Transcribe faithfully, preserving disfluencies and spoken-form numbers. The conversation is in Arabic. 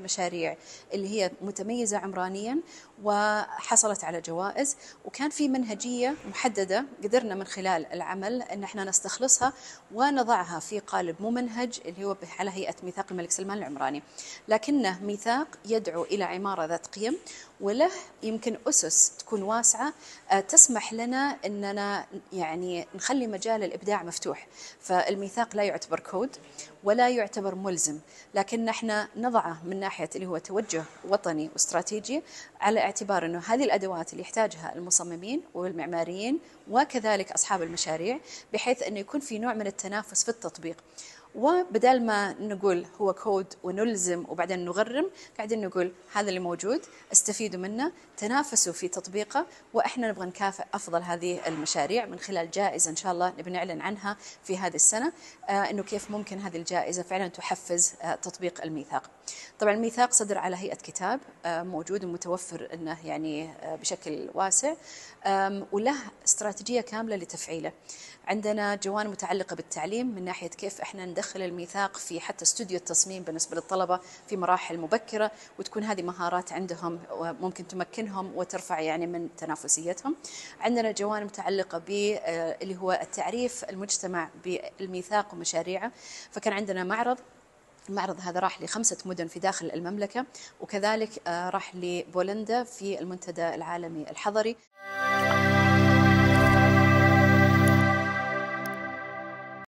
المشاريع اللي هي متميزة عمرانيا وحصلت على جوائز، وكان في منهجية محددة قدرنا من خلال العمل أن احنا نستخلصها ونضعها في قالب ممنهج اللي هو على هيئة ميثاق الملك سلمان العمراني، لكنه ميثاق يدعو إلى عمارة ذات قيم، وله يمكن أسس تكون واسعة تسمح لنا أننا يعني نخلي مجال الإبداع مفتوح. فالميثاق لا يعتبر كود ولا يعتبر ملزم، لكن احنا نضعه من ناحية اللي هو توجه وطني واستراتيجي، على اعتبار أنه هذه الأدوات اللي يحتاجها المصممين والمعماريين وكذلك أصحاب المشاريع، بحيث أنه يكون في نوع من التنافس في التطبيق. وبدال ما نقول هو كود ونلزم وبعدين نغرم، قاعدين نقول هذا اللي موجود، استفيدوا منه، تنافسوا في تطبيقه، وإحنا نبغى نكافئ أفضل هذه المشاريع من خلال جائزة إن شاء الله نبي نعلن عنها في هذه السنة، آه إنه كيف ممكن هذه الجائزة فعلا تحفز آه تطبيق الميثاق. طبعا الميثاق صدر على هيئة كتاب آه موجود ومتوفر إنه يعني آه بشكل واسع، وله استراتيجية كاملة لتفعيله. عندنا جوانب متعلقة بالتعليم من ناحية كيف احنا ندخل الميثاق في حتى استوديو التصميم بالنسبة للطلبة في مراحل مبكرة، وتكون هذه مهارات عندهم وممكن تمكنهم وترفع يعني من تنافسيتهم. عندنا جوانب متعلقة باللي هو التعريف المجتمع بالميثاق ومشاريعه، فكان عندنا معرض المعرض هذا راح لخمسة مدن في داخل المملكة، وكذلك راح لبولندا في المنتدى العالمي الحضري.